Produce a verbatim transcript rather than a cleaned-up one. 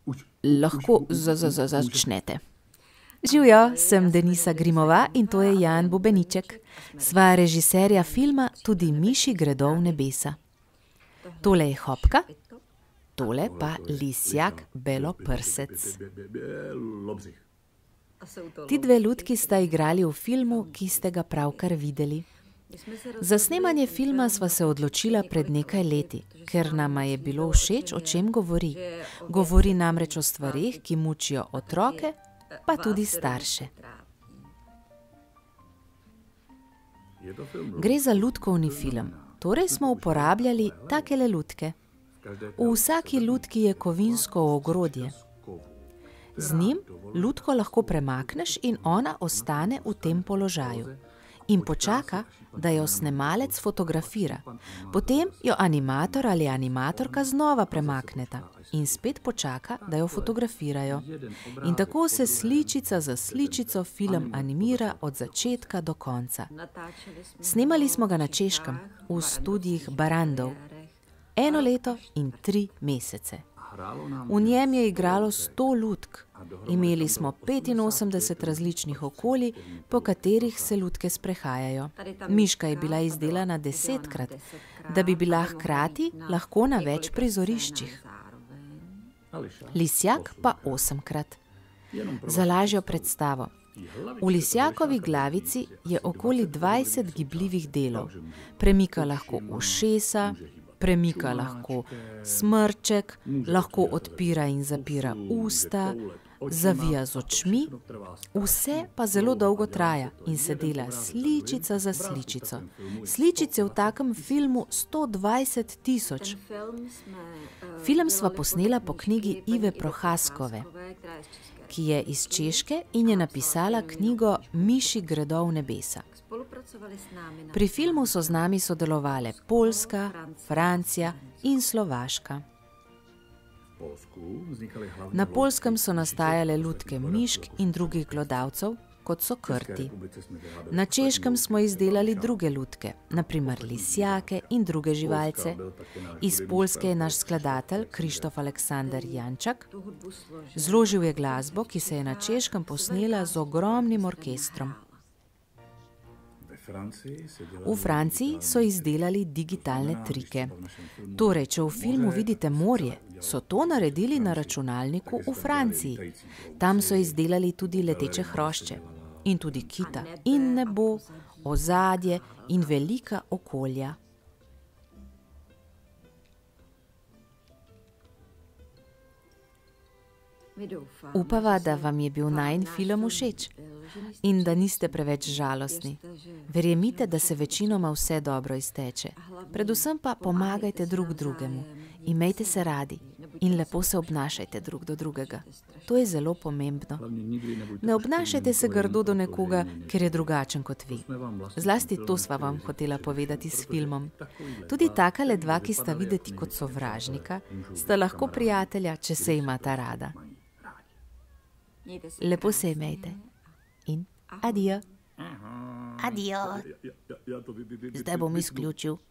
Lahko začnete. Živjo, sem Denisa Grimova in to je Jan Bubeniček. Sva režiserja filma Tudi miši gredo v nebesa. Tole je Hopka, tole pa Lisjak Beloprsec. Ti dve lutki sta igrali v filmu, ki ste ga pravkar videli. Za snemanje filma sva se odločila pred nekaj leti, ker nama je bilo všeč, o čem govori. Govori namreč o stvareh, ki mučijo otroke, pa tudi starše. Gre za lutkovni film, torej smo uporabljali takele lutke. V vsaki lutki je kovinsko ogrodje. Z njim lutko lahko premakneš in ona ostane v tem položaju. In počaka, da jo snemalec fotografira. Potem jo animator ali animatorka znova premakneta in spet počaka, da jo fotografirajo. In tako se sličica za sličico film animira od začetka do konca. Snemali smo ga na Češkem, v studiih Barrandov. Eno leto in tri mesece. V njem je igralo sto lutk. Imeli smo petinosemdeset različnih okolij, po katerih se lutke sprehajajo. Miška je bila izdelana desetkrat, da bi bila hkrati lahko na več prizoriščih. Lisjak pa osemkrat. Za lažjo predstavo. V Lisjakovi glavici je okoli dvajset gibljivih delov. Premika lahko ušesa, premika lahko smrček, lahko odpira in zapira usta, zavija z očmi, vse pa zelo dolgo traja in se dela sličica za sličico. Sličic je v takem filmu sto dvajset tisoč. Film sva posnela po knjigi Ive Prohaskove, ki je iz Češke in je napisala knjigo Miši gredo v nebesa. Pri filmu so z nami sodelovale Poljska, Francija in Slovaška. Na Poljskem so nastajale lutke mišk in drugih glodavcev, kot so krti. Na Češkem smo izdelali druge lutke, na primer lisjake in druge živalce. Iz Poljske je naš skladatelj Krištof Aleksander Jančak. Zložil je glasbo, ki se je na Češkem posnela z ogromnim orkestrom. V Franciji so izdelali digitalne trike. Torej, če v filmu vidite morje, so to naredili na računalniku v Franciji. Tam so izdelali tudi leteče hrošče in tudi kita in nebo, ozadje in velika okolja. Upava, da vam je bil najin film všeč in da niste preveč žalostni. Verjemite, da se večinoma vse dobro izteče. Predvsem pa pomagajte drug drugemu, imejte se radi in lepo se obnašajte drug do drugega. To je zelo pomembno. Ne obnašajte se grdo do nekoga, ker je drugačen kot vi. Zlasti to sva vam hotela povedati s filmom. Tudi takale dva, ki sta videti kot sovražnika, sta lahko prijatelja, če se imata rada. Lepo se imejte in adijo. Adijo. Zdaj bom izključil.